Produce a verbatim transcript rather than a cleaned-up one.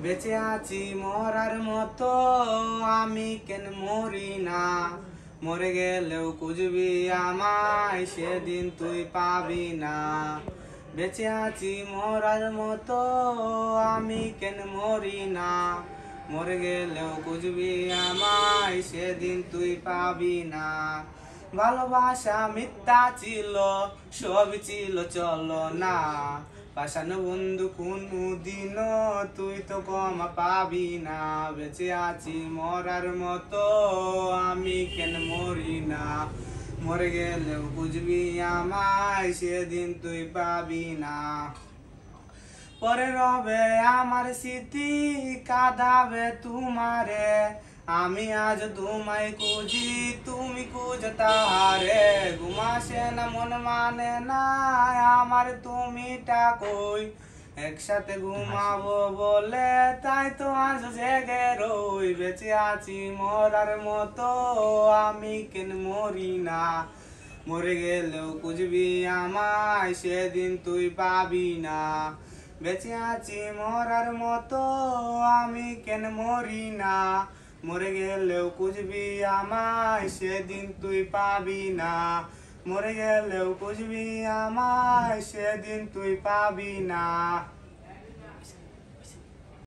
বেঁচে আছি মরার মতো আমি কেন মরি না, মরে গেলেও খুঁজবি আমায় সেদিন তুই পাবি না। বেঁচে আছি মরার মতো আমি কেন মরি না, মরে গেলেও খুঁজবি আমায় সেদিন তুই পাবি না। ভালোবাসা মিথ্যা ছিল সবই ছিল চলো না, পাশানো বন্ধু কোনো দিনও তুই তো ক্ষমা পাবি না। বেঁচে আছি মরার মতো আমি কেন মরি না, মরে গেলেও বুঝবি আমায় সেদিন তুই পাবি না। পরে রবে আমার স্মৃতি কাঁদাবে তোমারে, আমি আজ তোমায় খুঁজি তুমি খুঁজো তাহারে। ঘুমাসে না মন মানে না আমার তুমিটা কই, একসাথে ঘুমাবো বলে তাই তো আজ জেগে রই। বেঁচে আছি মরার মতো আমি কেন মরি না, মরে গেলেও খুঁজবি আমায় সেদিন তুই পাবি না। বেঁচে আছি মরার মতো আমি কেন মরি না, মরে গেলেও খুঁজবি আমায় সেদিন তুই পাবি না। মরে গেলেও খুঁজবি আমায় সেদিন তুই পাবি না।